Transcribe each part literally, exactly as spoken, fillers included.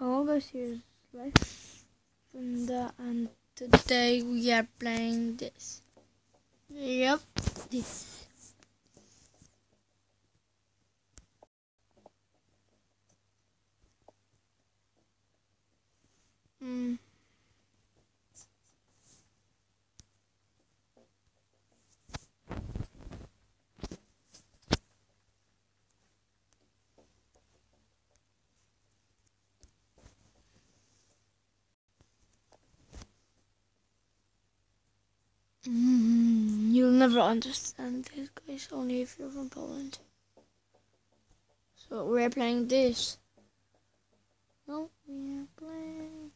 Hello guys, here's Lex and, uh, and today we are playing this. Yep, this. Mm. Mm, you'll never understand this, guys, only if you're from Poland. So we're playing this. No, we are playing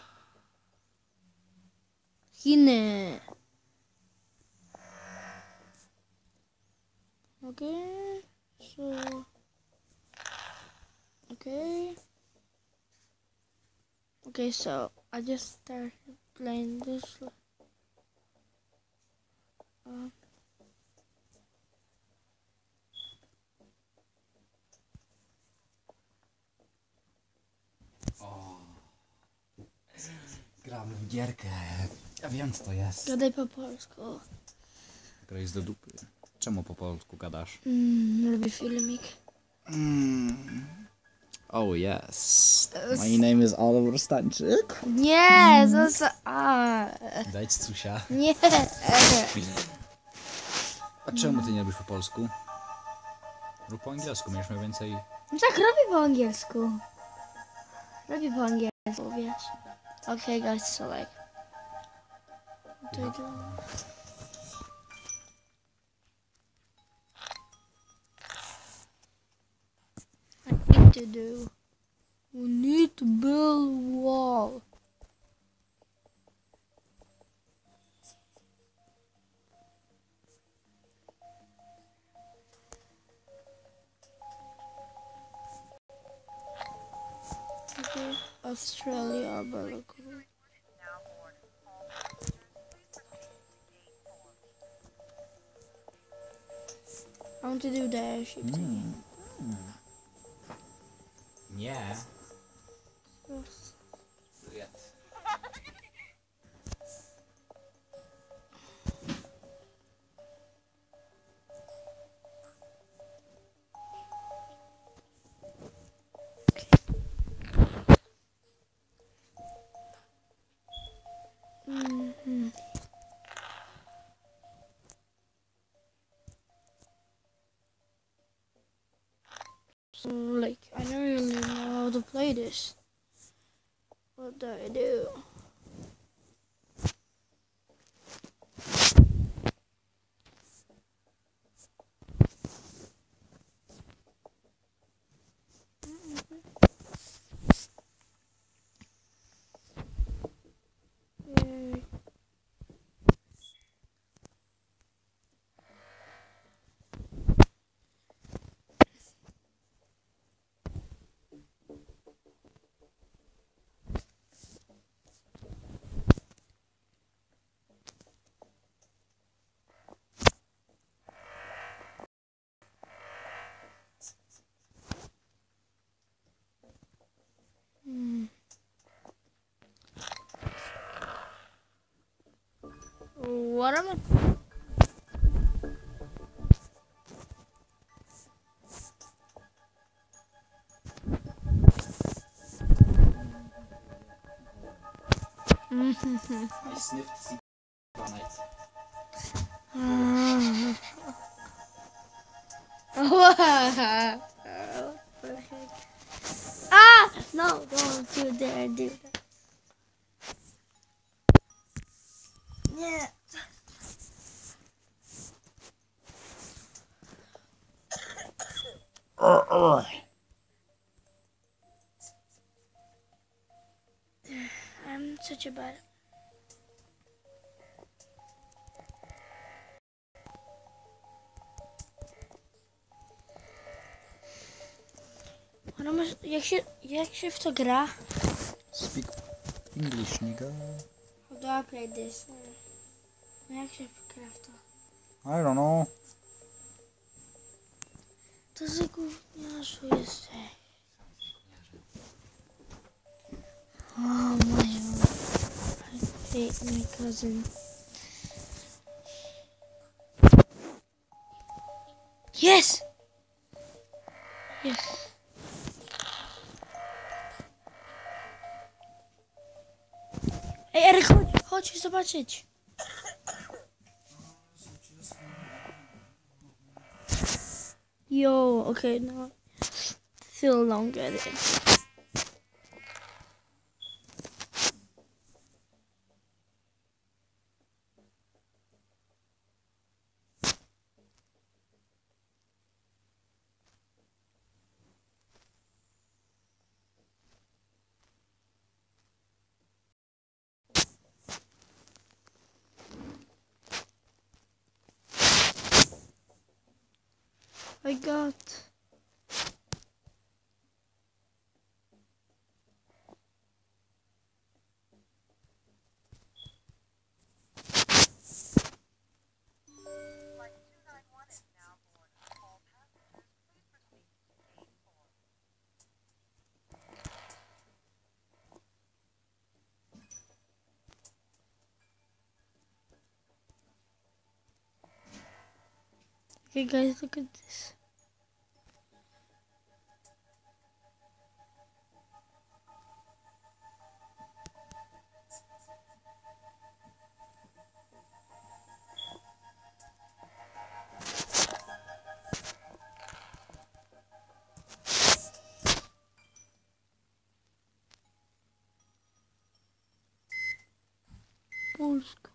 Hine. Okay, so okay, okay, so I just started playing this. Uh, O, gramy w gierkę. Ja wiem co to jest. Gadaj po polsku. Gra jest do dupy. Czemu po polsku gadasz? Mm, lubię filmik. Mm. Oh yes. My name is Oliver Stańczyk. Nie, zostaw. A, Daj cusia. nie. A czemu ty nie lubisz po polsku? Rób po angielsku, będziesz miał więcej... No tak, robię po angielsku. Robię po angielsku, wiesz. Okay, guys, so like. To idę. I need to do. We need to build a wall. Okay. Australia, Balakoon. I want to do the airship thing. Nie. Yes. Mm-hmm. So, like, I don't really know how to play this. What do I do? Yay. Hmm. What am I? I sniffed sea night. Ah! No, don't you dare do that. Yeah. I'm such a bad. Ona masz, jak się, jak się w to gra? Speak English, nigga. How do I play this? No jak się gra w to? I don't know. To za gówniarzu jesteś. Oh my god. I hate my cousin. Yes! Yes. Ej, Eryk, chodź, chodź zobaczyć. Yo, okay, now feel longer then. I got Okay guys, look at this. Polska.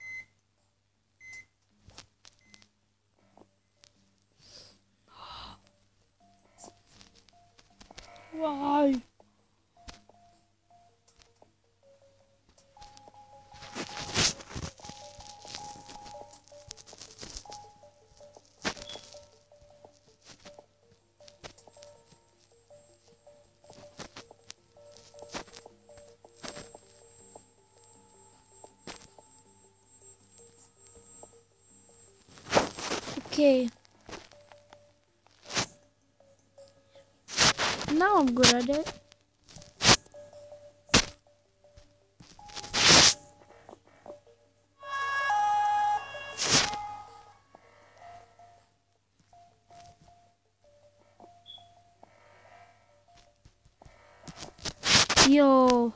Why? Okay. Now I'm good at it. Yo.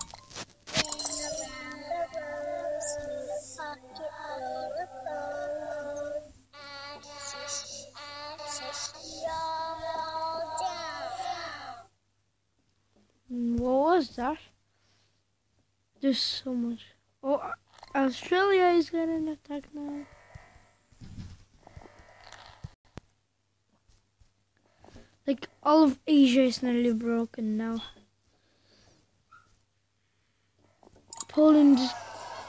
What was that? There's so much. Oh, Australia is getting attacked now. Like all of Asia is nearly broken now. Poland is.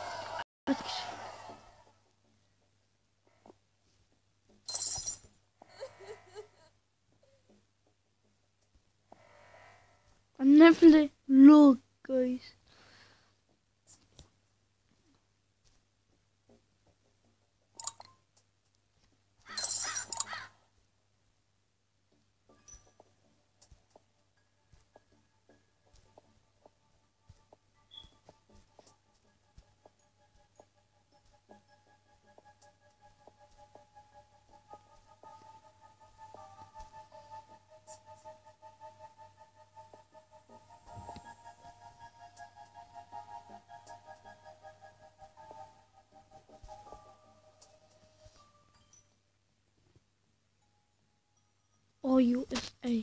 I'm never look, guys. Oh, U S A.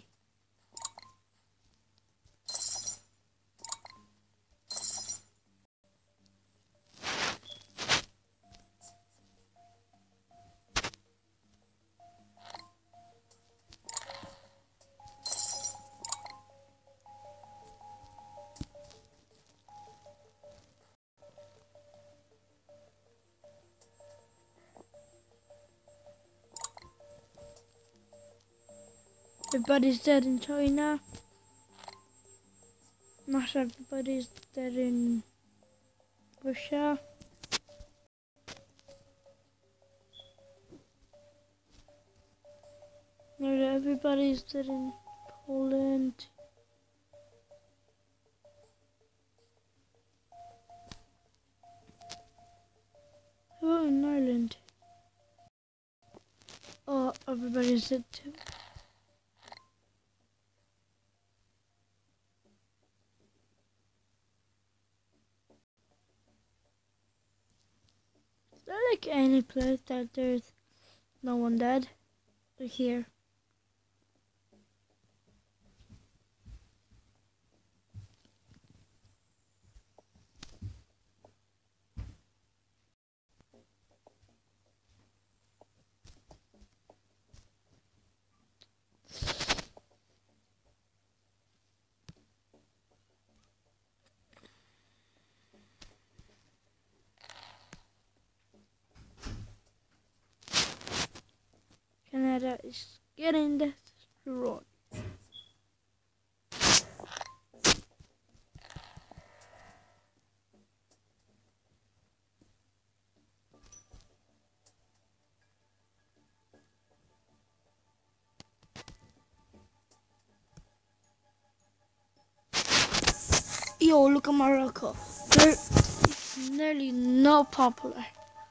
Everybody's dead in China. Not everybody's dead in Russia. Not everybody's dead in Poland. Oh, in Ireland. Oh, everybody said too. Is there like any place that there's no one dead? Like here. Canada is getting destroyed. Yo, look at Morocco. They're nearly not popular.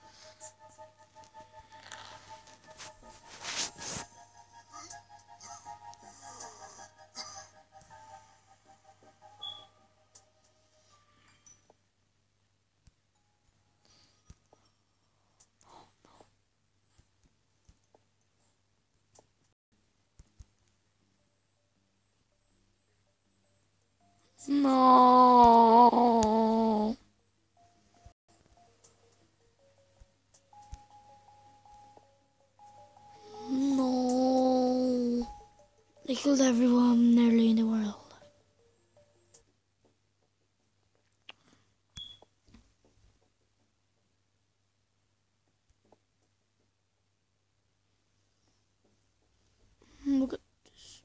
No. No. They killed everyone nearly in the world. Look at this.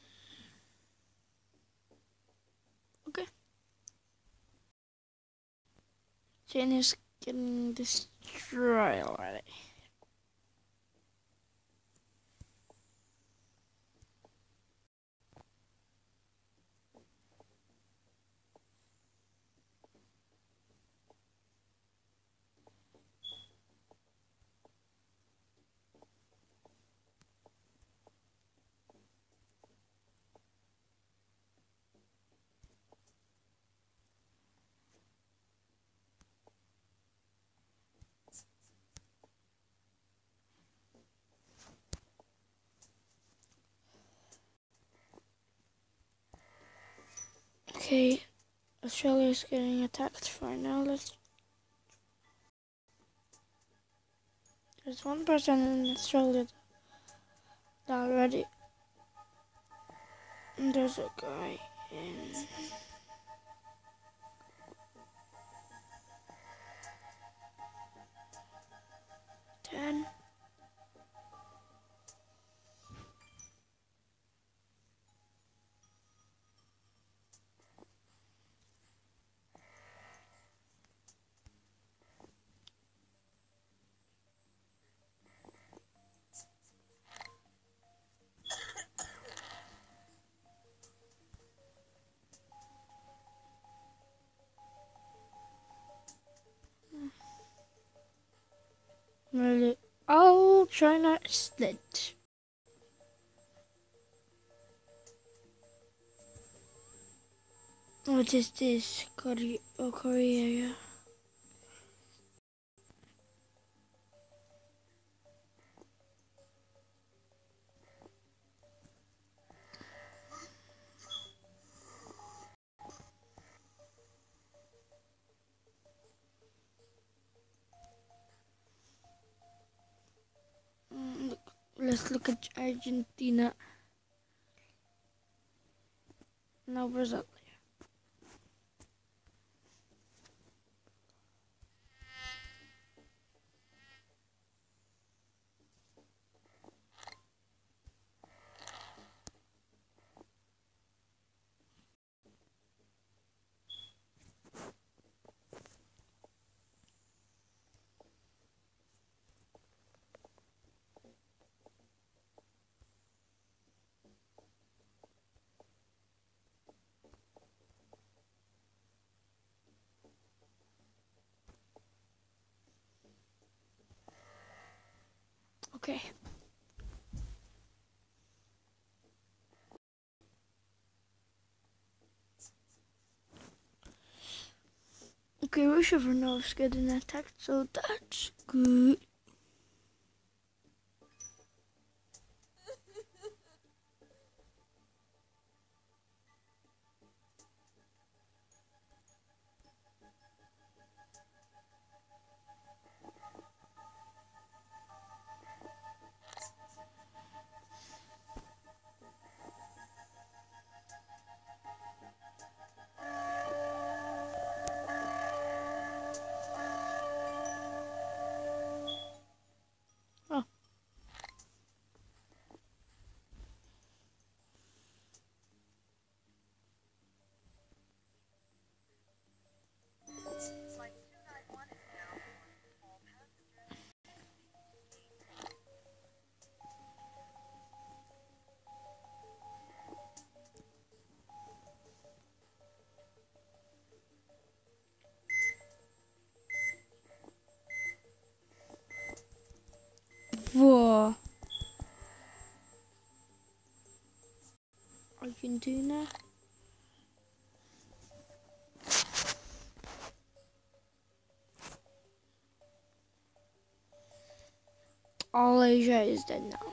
Okay. Jane is getting destroyed already. Okay, Australia is getting attacked right now. Let's. There's one person in Australia already. And there's a guy in. Ten. Really? Oh, China is dead. What is this? Korea, oh, Korea, yeah. Mm, look, let's look at Argentina. Now Brazil. Okay. Okay, Rushavernov's getting attacked, so that's good. Oh. Whoa. Argentina. All Asia is dead now.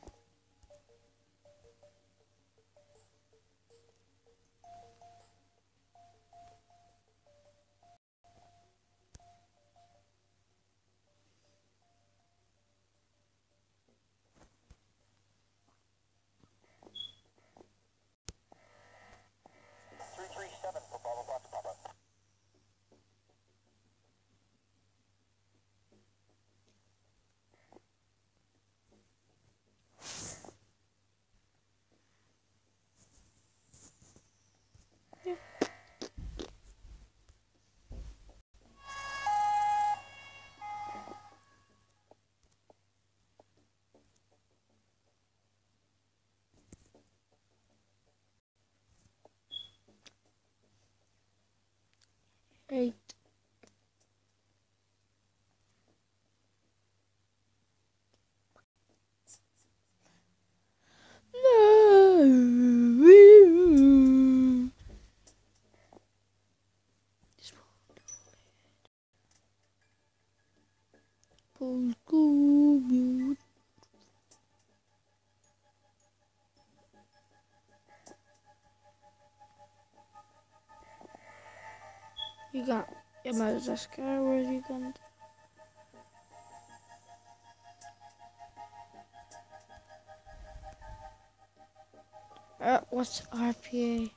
Eight. No. Polsku. You got yeah, Madagascar. Where's Uganda? Uh, what's R P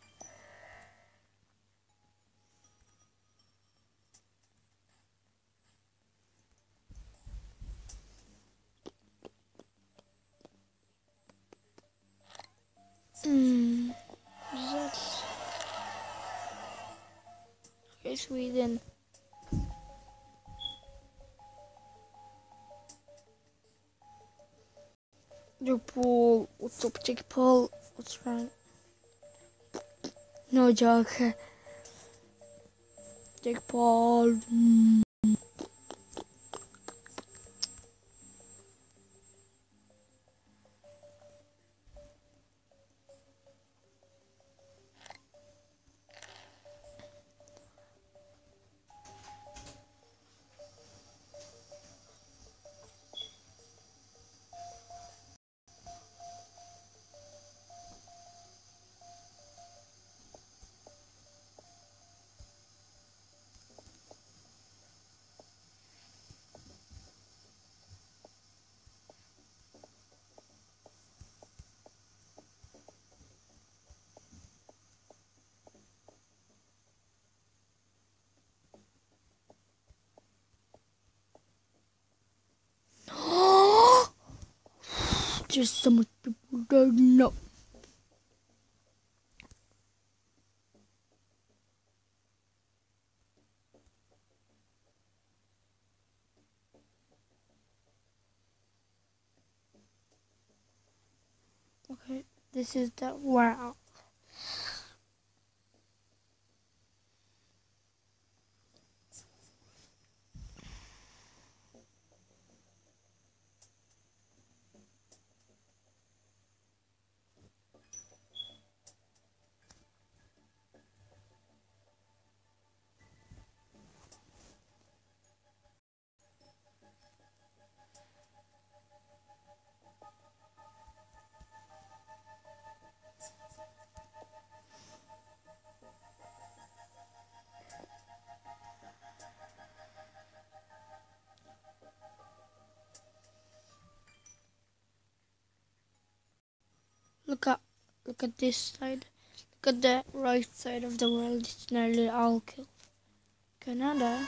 A? Hmm. That's okay. Sweden. Your Paul. What's up, Jake Paul? What's wrong? No joke. Jake Paul. Mm. Just so much people don't know. Okay, this is the wow. Look at look at this side. Look at the right side of the world. It's nearly all killed. Canada.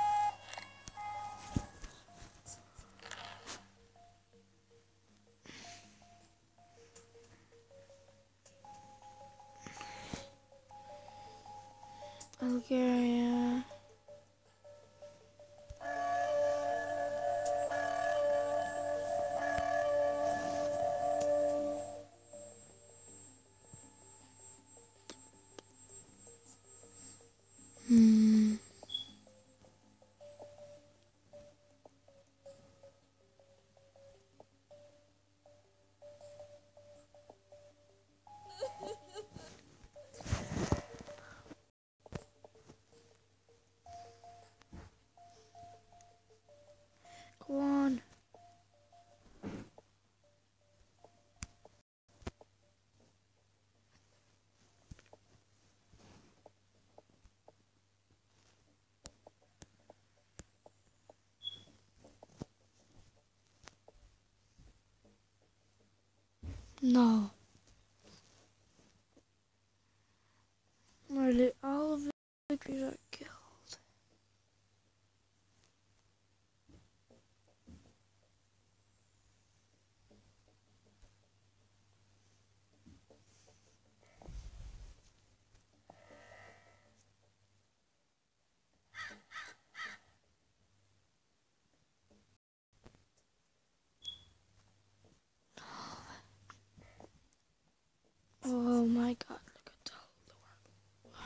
Bulgaria. Hmm. Go on. No. Nearly all of the victories are killed. Oh my god, look at all the world.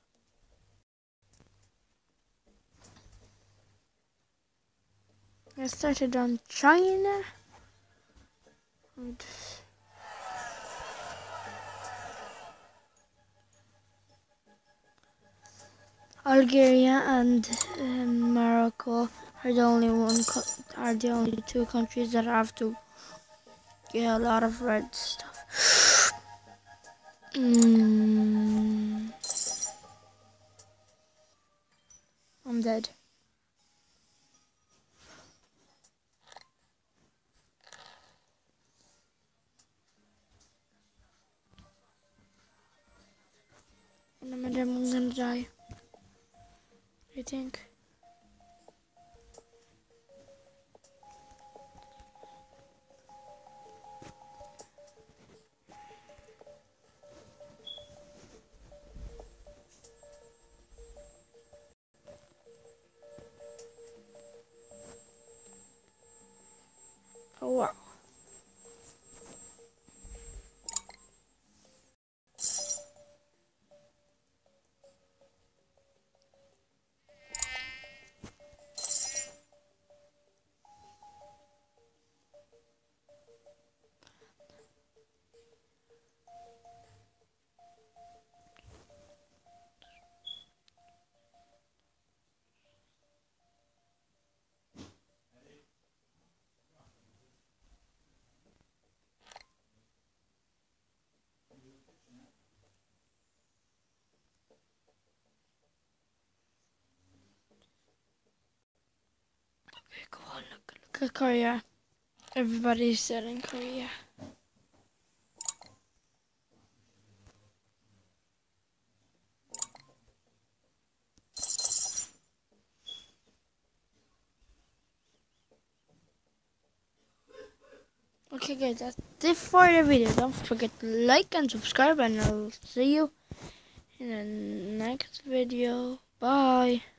I started on China. And Algeria and um, Morocco are the only one co are the only two countries that have to get a lot of red stuff. Mm. I'm dead. And I'm gonna die. I think. Oh wow. Okay, go on, look, look at Korea. Everybody's set in Korea. Okay guys, that's it for the video. Don't forget to like and subscribe, and I'll see you in the next video. Bye.